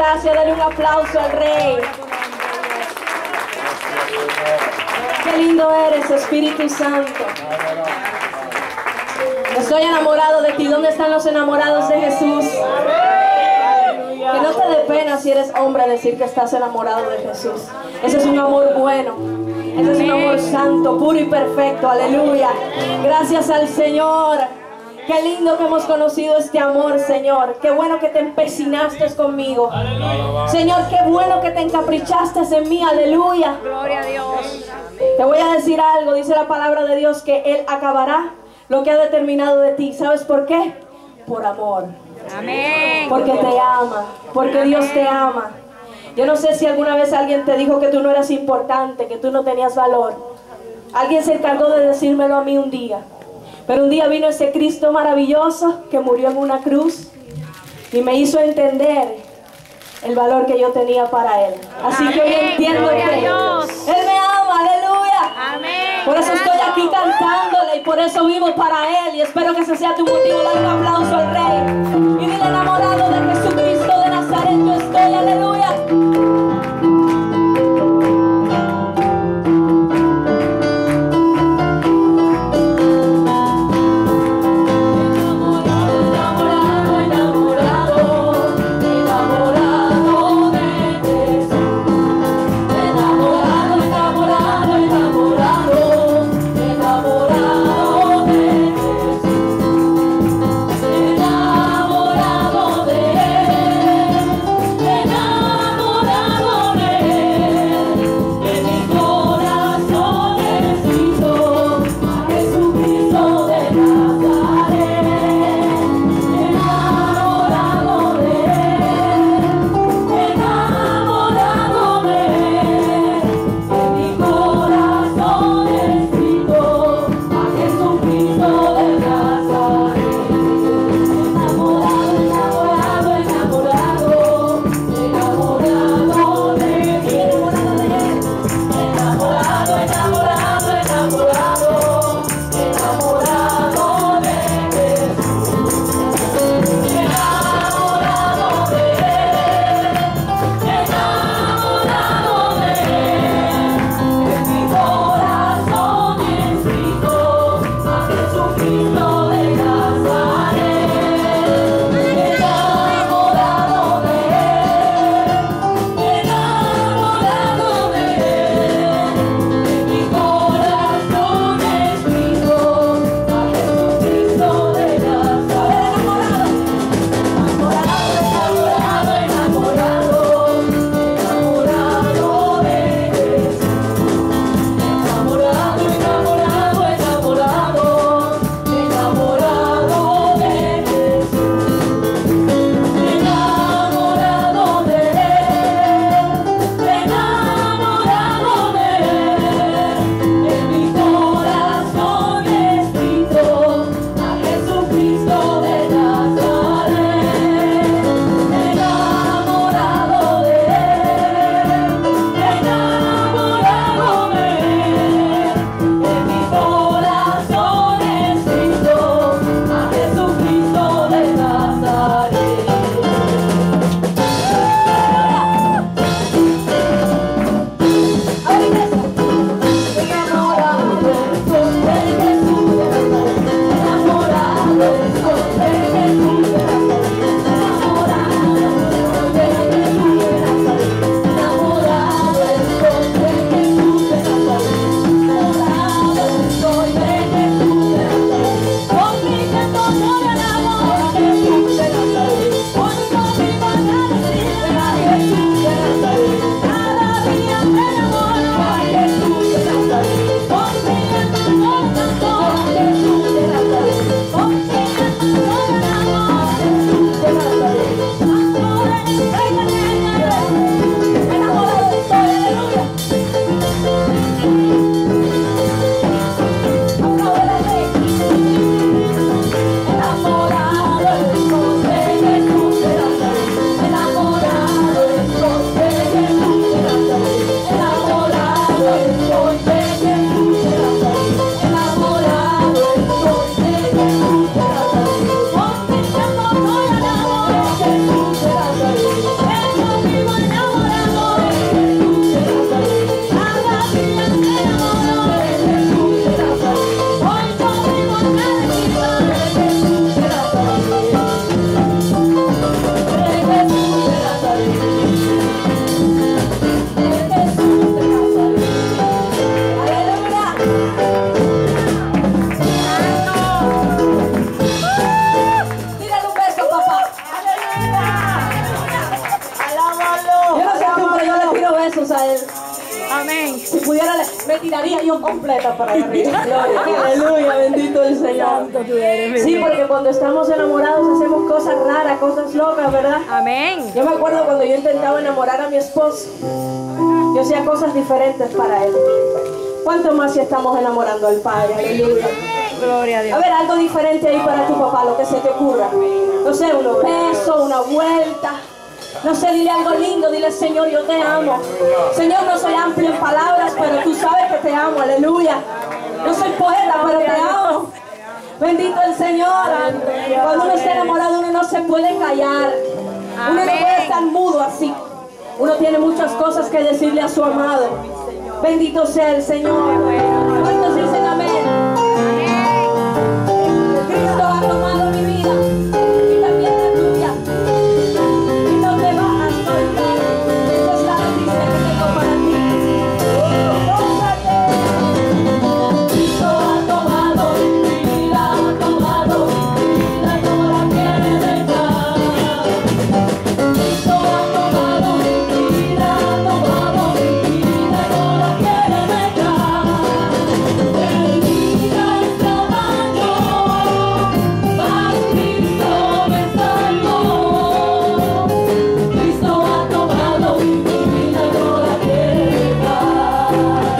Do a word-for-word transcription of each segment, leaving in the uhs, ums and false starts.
gracias. Dale un aplauso al Rey. Qué lindo eres, Espíritu Santo. Estoy enamorado de ti. ¿Dónde están los enamorados de Jesús? Que no te dé pena si eres hombre decir que estás enamorado de Jesús. Ese es un amor bueno. Ese es un amor santo, puro y perfecto. Aleluya. Gracias al Señor. Qué lindo que hemos conocido este amor, Señor. Qué bueno que te empecinaste conmigo. Señor, qué bueno que te encaprichaste en mí. Aleluya. Gloria a Dios. Te voy a decir algo. Dice la palabra de Dios que Él acabará lo que ha determinado de ti. ¿Sabes por qué? Por amor. Amén. Porque te ama. Porque Amén. Dios te ama. Yo no sé si alguna vez alguien te dijo que tú no eras importante, que tú no tenías valor. Alguien se encargó de decírmelo a mí un día. Pero un día vino ese Cristo maravilloso que murió en una cruz y me hizo entender el valor que yo tenía para Él. Así que hoy entiendo Gloria que a Dios. Él me ama, aleluya. Amén. Por eso estoy aquí cantándole y por eso vivo para Él. Y espero que ese sea tu motivo. Dale un aplauso al Rey. Y dile: enamorado de Jesucristo de Nazaret, yo estoy, aleluya. me tiraría yo completa para allá arriba. Gloria, aleluya, bendito el Señor. Sí, porque cuando estamos enamorados hacemos cosas raras, cosas locas, ¿verdad? Amén. Yo me acuerdo cuando yo intentaba enamorar a mi esposo, yo hacía cosas diferentes para él. ¿Cuánto más si estamos enamorando al Padre? Aleluya. Gloria a A Dios. ver, algo diferente ahí para tu papá, lo que se te ocurra. No sé, unos besos, una vuelta. No sé, dile algo lindo, dile, Señor, yo te amo. Señor, no soy amplio en palabras, pero tú sabes que te amo, aleluya. No soy poeta, pero te amo. Bendito el Señor. Cuando uno está enamorado, uno no se puede callar. Uno no puede estar mudo así. Uno tiene muchas cosas que decirle a su amado. Bendito sea el Señor. ¿Cuántos dicen amén? Cristo ha tomado mi vida y también la tuya. Y no te vas a soltar. Esta es la noticia que tengo para ti. Cristo ha tomado mi vida, ha tomado mi vida y no la quiere dejar. Cristo ha tomado mi vida, ha tomado mi vida y no la quiere dejar. En mi vida estaba yo, mas Cristo me salvó. Cristo ha tomado mi vida y no la quiere dejar.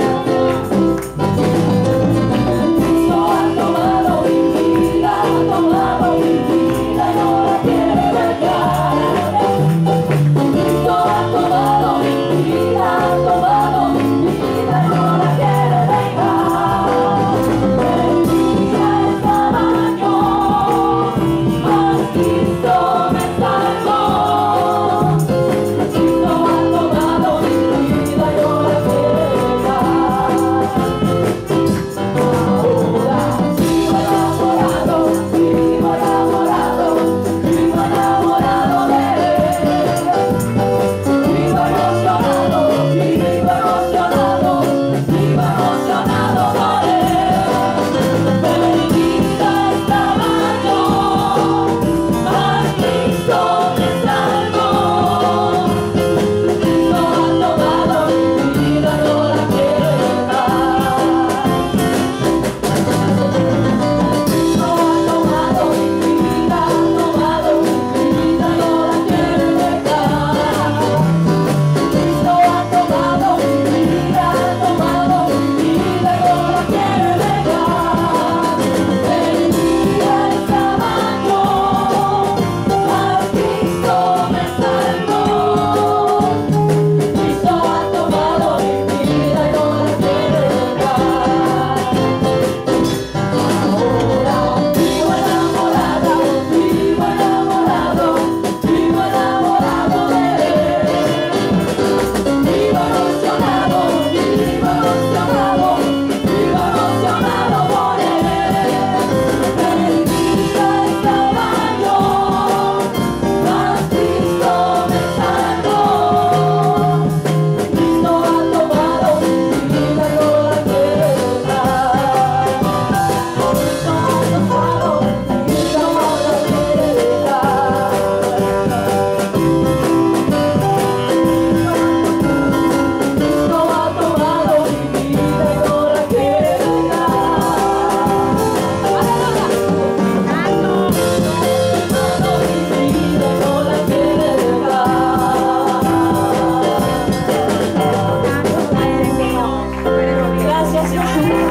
Cristo ha tomado mi vida, ha tomado mi vida y no la quiere dejar. Cristo ha tomado mi vida, ha tomado mi vida y no la quiere dejar. En mi vida estaba yo, mas Cristo me salvó. Cristo ha tomado mi vida y no la quiere dejar. Ahora vivo enamorado, vivo enamorado, vivo enamorado de Él. Vivo emocionado, vivo emocionado, vivo emocionado por Él. En mi vida estaba yo, mas Cristo me salvó. Cristo ha tomado mi vida, no la quiere dejar. Cristo ha tomado mi vida, ha tomado mi vida y no la quiere dejar. Cristo ha tomado mi vida, ha tomado mi vida y no la quiere dejar. En mi vida estaba yo, mas Cristo me salvó. Cristo ha tomado mi vida y no la quiere dejar. Ahora vivo enamorado, vivo enamorado, vivo enamorado de Él. Vivo emocionado, vivo emocionado, vivo emocionado por Él. En mi vida estaba yo, mas Cristo me salvó. Cristo ha tomado mi vida y no la quiere dejar. Cristo ha tomado mi vida y no la quiere dejar. Cristo ha tomado mi vida y no la quiere dejar. Aleluya. Tomado mi vida y no la quiere dejar. Gracias, Jesús.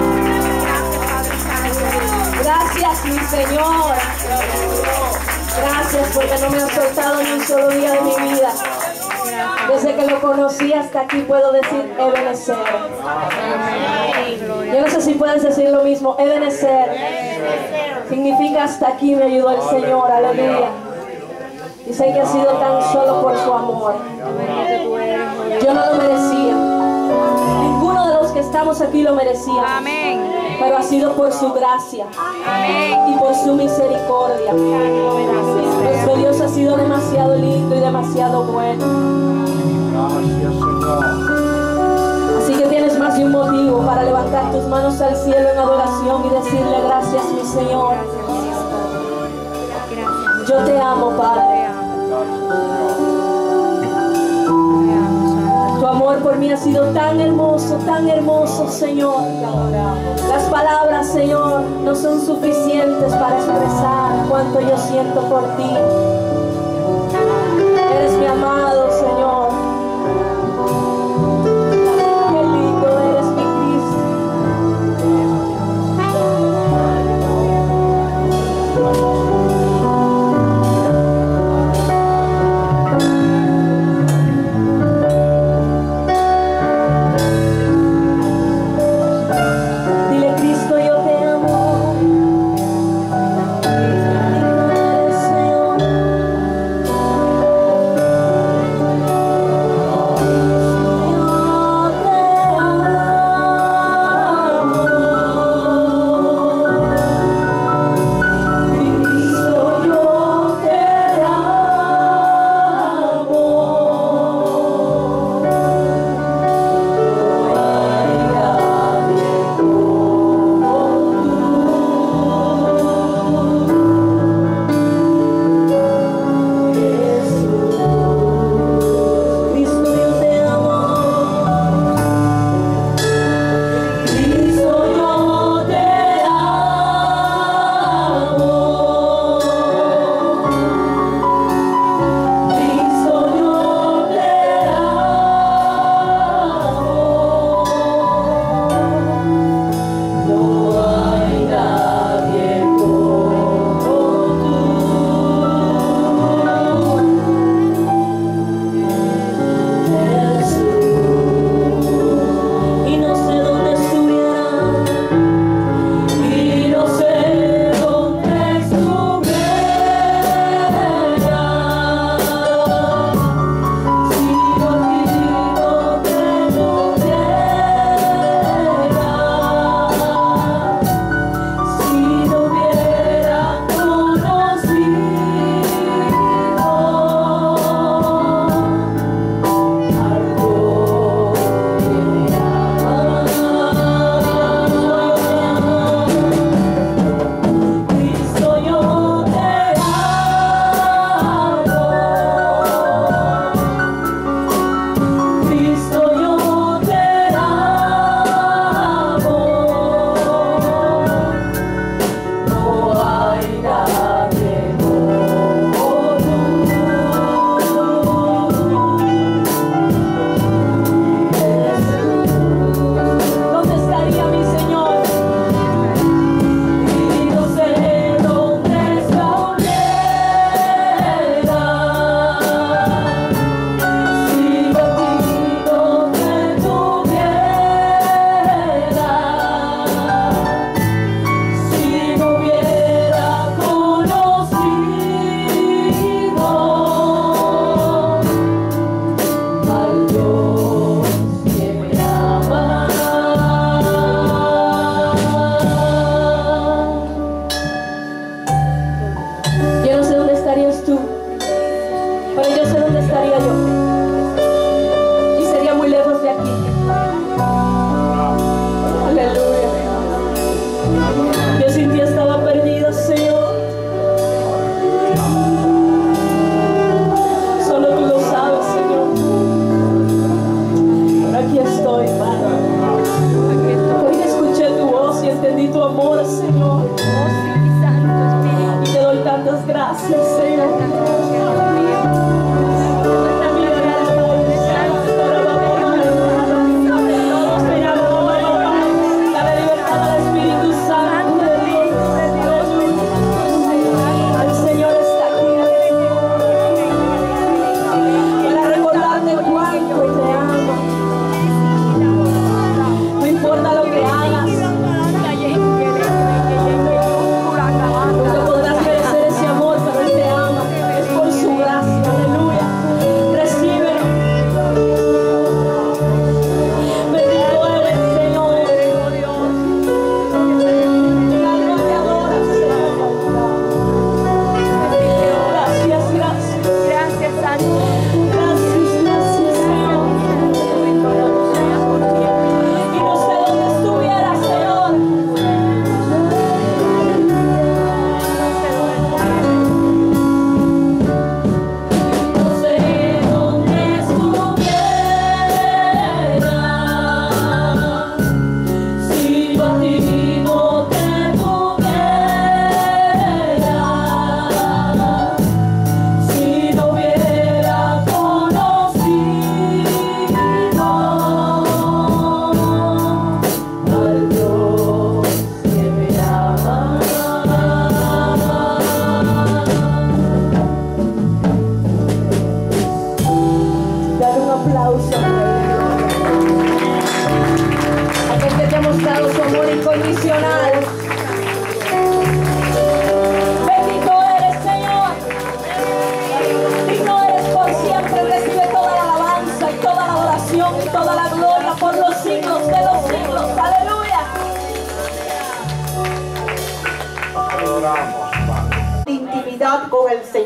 Gracias, mi Señor. Gracias porque no me has soltado ni un solo día de mi vida. Desde que lo conocí hasta aquí puedo decir Ebenezer. Yo no sé si puedes decir lo mismo. Ebenezer significa hasta aquí me ayudó el Señor. Aleluya. Y sé que ha sido tan solo por su amor. Yo no lo merecía. Ninguno de los que estamos aquí lo merecía. Amén. Pero ha sido por su gracia Amén. y por su misericordia. Nuestro Dios ha sido demasiado lindo y demasiado bueno. Gracias, Señor. Así que tienes más de un motivo para levantar tus manos al cielo en adoración y decirle gracias, mi Señor. Yo te amo, Padre. Tu amor por mí ha sido tan hermoso, tan hermoso, Señor. Las palabras, Señor, no son suficientes para expresar cuánto yo siento por ti. Eres mi amado, Señor. Qué lindo eres, mi Cristo. Dile, Cristo, yo te amo. Digno eres, Señor.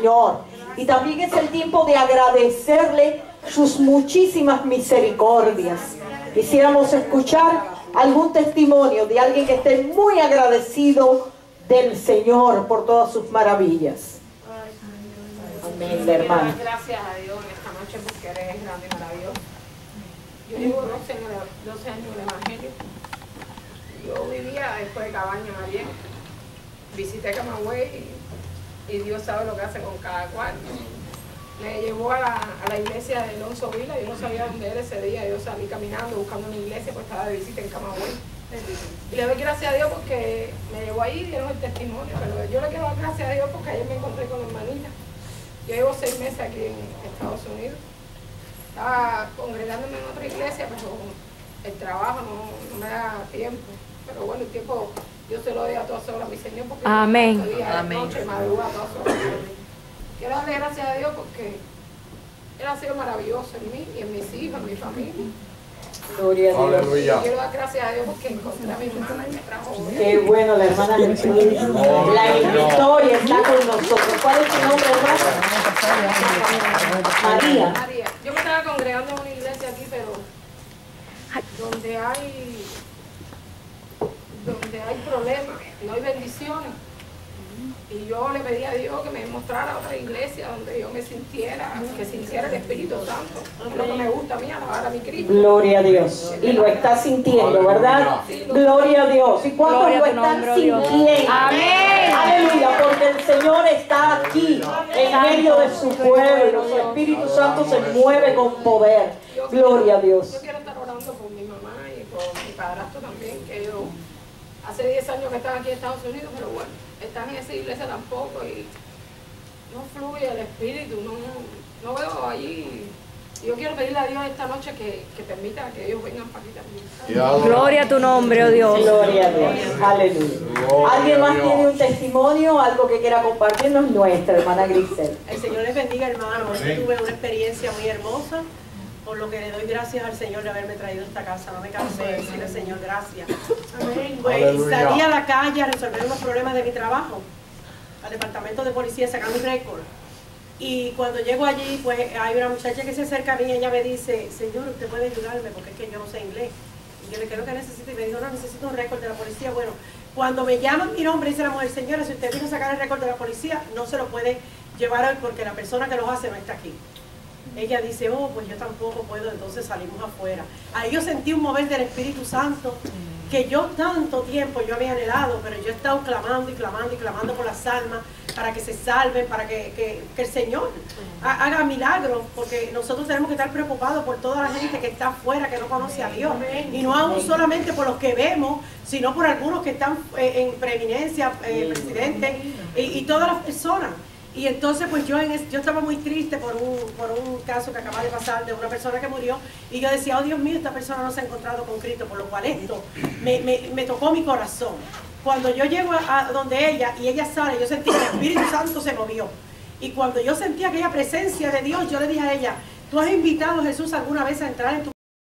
Señor. Y también es el tiempo de agradecerle sus muchísimas misericordias. Quisiéramos escuchar algún testimonio de alguien que esté muy agradecido del Señor por todas sus maravillas. Amén, hermano. Gracias a Dios en esta noche porque eres grande y maravilloso. Yo llevo doce años, doce años en el Evangelio. Yo vivía después de Cabaña María. Visité Camagüey y, y Dios sabe lo que hace con cada cual. Me llevó a la, a la iglesia de Alonso Vila. Yo no sabía dónde era ese día. Yo salí caminando buscando una iglesia, pues estaba de visita en Camagüey. Y le doy gracias a Dios porque me llevó ahí y dieron el testimonio. Pero yo le quiero dar gracias a Dios porque ayer me encontré con la hermanita. Yo llevo seis meses aquí en Estados Unidos. Estaba congregándome en otra iglesia, pero el trabajo no, no me da tiempo. Pero bueno, el tiempo yo se lo doy a todas horas a mi Señor porque Amén. yo día, Amén. Noche, madrugada, a todas horas. Quiero darle gracias a Dios porque Él ha sido maravilloso en mí y en mis hijos, en mi familia. Gloria a Dios. Aleluya. Quiero dar gracias a Dios porque encontré a mi hermana y me trajo hoy. Qué bueno, la hermana Jesús. La victoria está con nosotros. ¿Cuál es tu nombre, hermana? María. María. Yo me estaba congregando en una iglesia aquí, pero donde hay donde hay problemas, no hay bendiciones. Y yo le pedí a Dios que me mostrara otra iglesia donde yo me sintiera, que sintiera el Espíritu Santo. Es lo que me gusta a mí, alabar a mi Cristo. Gloria a Dios. Y lo está sintiendo, ¿verdad? Gloria a Dios. ¿Y cuántos Gloria a lo tu están nombre, oh Dios. sintiendo? Amén. Aleluya, porque el Señor está aquí, en medio de su pueblo. Su Espíritu Santo se mueve con poder. Gloria a Dios. Yo quiero estar orando por mi mamá y por mi padrastro también, que ellos hace diez años que están aquí en Estados Unidos, pero bueno, están en esa iglesia tampoco y no fluye el Espíritu, no, no veo allí. Yo quiero pedirle a Dios esta noche que, que permita que ellos vengan para aquí también. Gloria a tu nombre, oh Dios. Gloria a Dios. Aleluya. ¿Alguien más tiene un testimonio, algo que quiera compartirnos? Nuestra hermana Grisel. El Señor les bendiga, hermanos. Yo tuve una experiencia muy hermosa, por lo que le doy gracias al Señor de haberme traído a esta casa. No me canso de decirle, Señor, gracias. Amén. Pues Aleluya. salí a la calle a resolver unos problemas de mi trabajo, al departamento de policía, sacar mi récord. Y cuando llego allí, pues hay una muchacha que se acerca a mí y ella me dice, Señor, ¿usted puede ayudarme? Porque es que yo no sé inglés. Y yo le quiero que necesito, y me dijo, no, necesito un récord de la policía. Bueno, cuando me llaman mi nombre, dice la mujer, señora, si usted vino a sacar el récord de la policía, no se lo puede llevar hoy porque la persona que lo hace no está aquí. Ella dice, oh, pues yo tampoco puedo, entonces salimos afuera. Ahí yo sentí un mover del Espíritu Santo que yo tanto tiempo yo había anhelado, pero yo he estado clamando y clamando y clamando por las almas para que se salven, para que, que, que el Señor haga milagros, porque nosotros tenemos que estar preocupados por toda la gente que está afuera, que no conoce a Dios, y no aún solamente por los que vemos, sino por algunos que están eh, en preeminencia, eh, presidente, y, y todas las personas. Y entonces pues yo, en es, yo estaba muy triste por un, por un caso que acaba de pasar de una persona que murió, y yo decía, oh Dios mío, esta persona no se ha encontrado con Cristo, por lo cual esto me, me, me tocó mi corazón. Cuando yo llego a, a donde ella y ella sale, yo sentí que el Espíritu Santo se movió. Y cuando yo sentí aquella presencia de Dios, yo le dije a ella, ¿tú has invitado a Jesús alguna vez a entrar en tu